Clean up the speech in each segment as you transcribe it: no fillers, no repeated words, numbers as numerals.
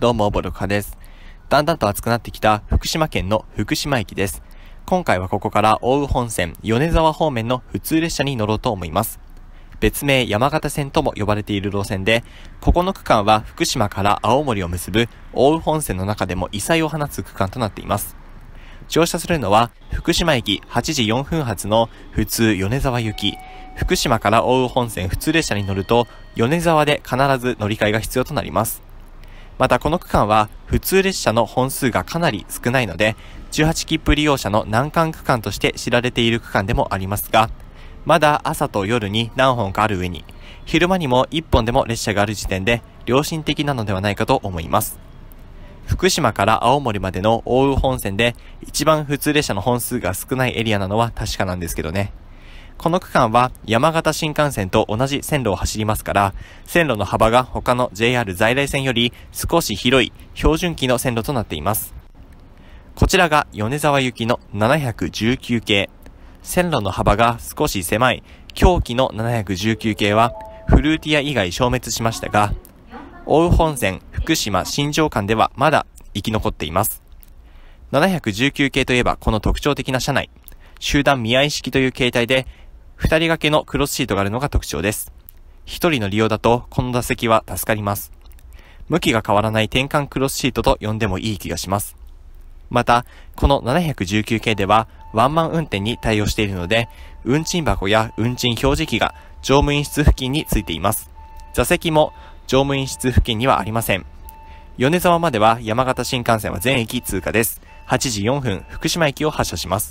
どうも、ボルカです。だんだんと暑くなってきた福島県の福島駅です。今回はここから奥羽本線、米沢方面の普通列車に乗ろうと思います。別名山形線とも呼ばれている路線で、ここの区間は福島から青森を結ぶ奥羽本線の中でも異彩を放つ区間となっています。乗車するのは福島駅8時4分発の普通米沢行き。福島から奥羽本線普通列車に乗ると米沢で必ず乗り換えが必要となります。またこの区間は普通列車の本数がかなり少ないので、18切符利用者の難関区間として知られている区間でもありますが、まだ朝と夜に何本かある上に、昼間にも1本でも列車がある時点で良心的なのではないかと思います。福島から青森までの奥羽本線で一番普通列車の本数が少ないエリアなのは確かなんですけどね。この区間は山形新幹線と同じ線路を走りますから、線路の幅が他の JR 在来線より少し広い標準機の線路となっています。こちらが米沢行きの719系。線路の幅が少し狭い狭機の719系はフルーティア以外消滅しましたが、奥羽本線福島新庄間ではまだ生き残っています。719系といえばこの特徴的な車内、集団見合い式という形態で、2人掛けのクロスシートがあるのが特徴です。1人の利用だとこの座席は助かります。向きが変わらない転換クロスシートと呼んでもいい気がします。また、この719系ではワンマン運転に対応しているので、運賃箱や運賃表示器が乗務員室付近についています。座席も乗務員室付近にはありません。米沢までは山形新幹線は全駅通過です。8時4分、福島駅を発車します。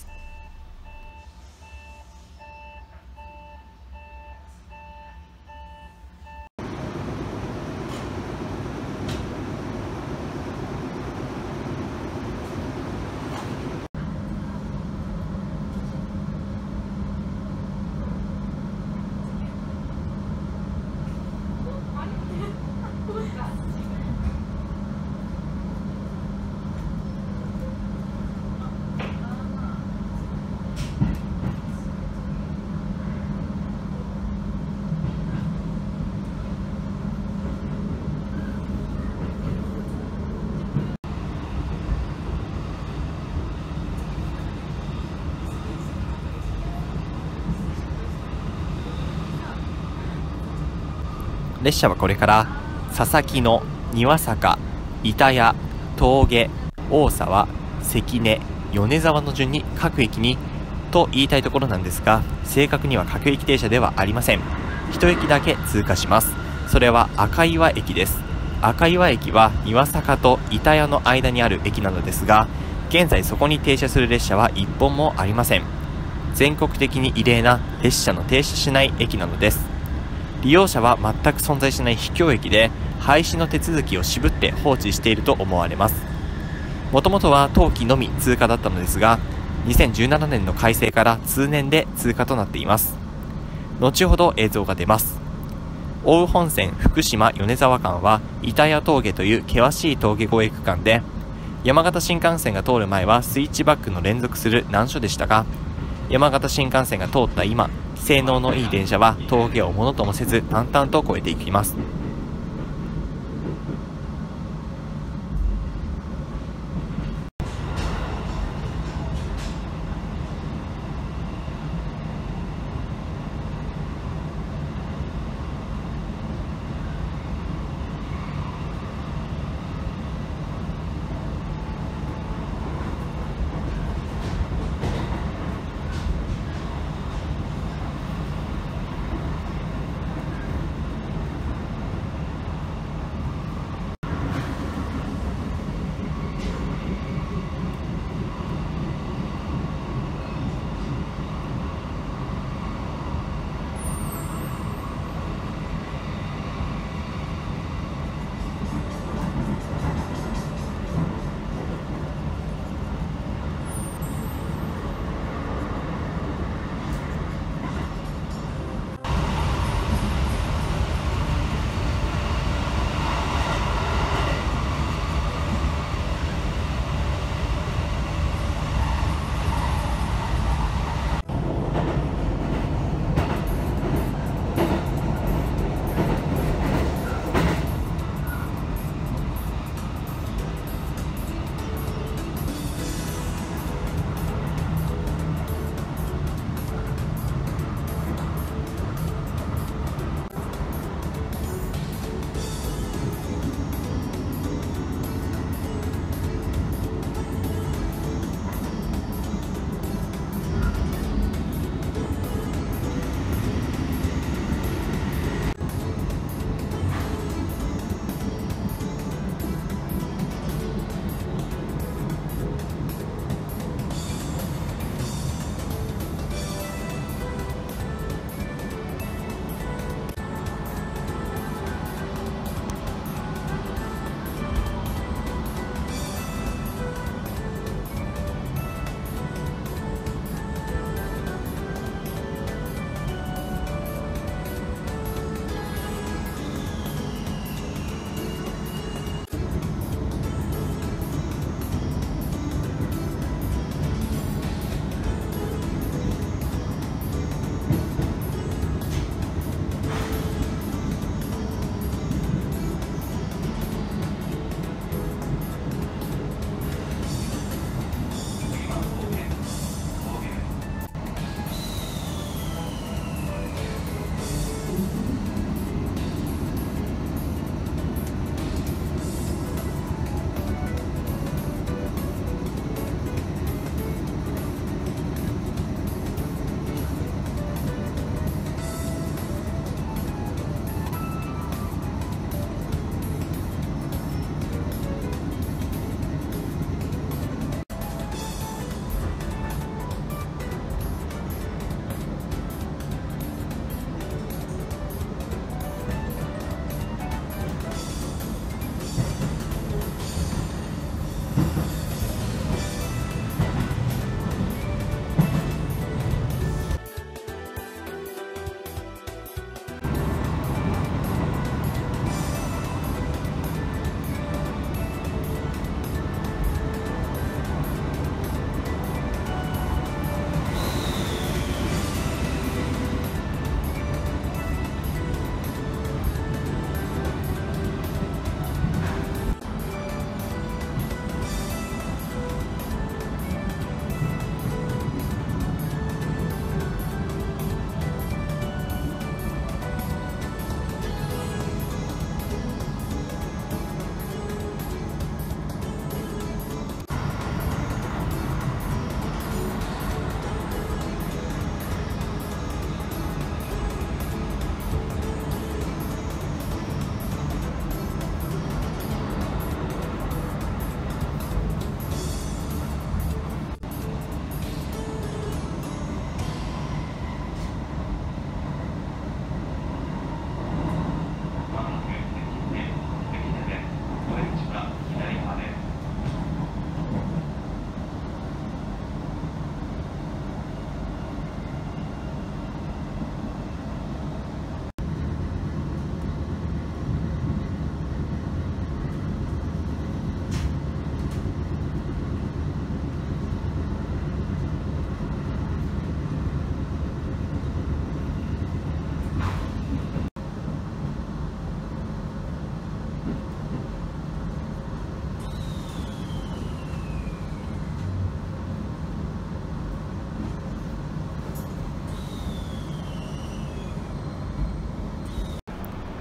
列車はこれから佐々木野、庭坂、板谷、峠、大沢、関根、米沢の順に各駅にと言いたいところなんですが、正確には各駅停車ではありません。一駅だけ通過します。それは赤岩駅です。赤岩駅は庭坂と板谷の間にある駅なのですが、現在そこに停車する列車は1本もありません。全国的に異例な列車の停車しない駅なのです。利用者は全く存在しない秘境駅で、廃止の手続きを渋って放置していると思われます。もともとは冬季のみ通過だったのですが、2017年の改正から通年で通過となっています。後ほど映像が出ます。奥羽本線福島米沢間は板谷峠という険しい峠越え区間で、山形新幹線が通る前はスイッチバックの連続する難所でしたが、山形新幹線が通った今、性能のいい電車は峠をものともせず淡々と越えていきます。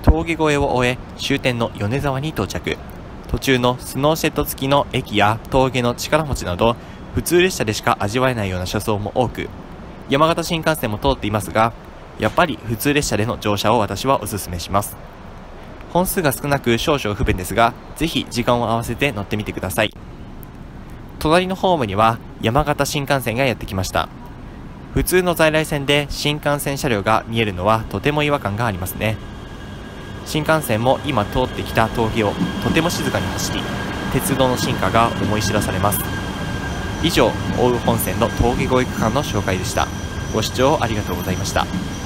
峠越えを終え、終点の米沢に到着。途中のスノーシェット付きの駅や峠の力持ちなど、普通列車でしか味わえないような車窓も多く、山形新幹線も通っていますが、やっぱり普通列車での乗車を私はお勧めします。本数が少なく少々不便ですが、ぜひ時間を合わせて乗ってみてください。隣のホームには山形新幹線がやってきました。普通の在来線で新幹線車両が見えるのはとても違和感がありますね。新幹線も今通ってきた峠をとても静かに走り、鉄道の進化が思い知らされます。以上、奥羽本線の峠越え区間の紹介でした。ご視聴ありがとうございました。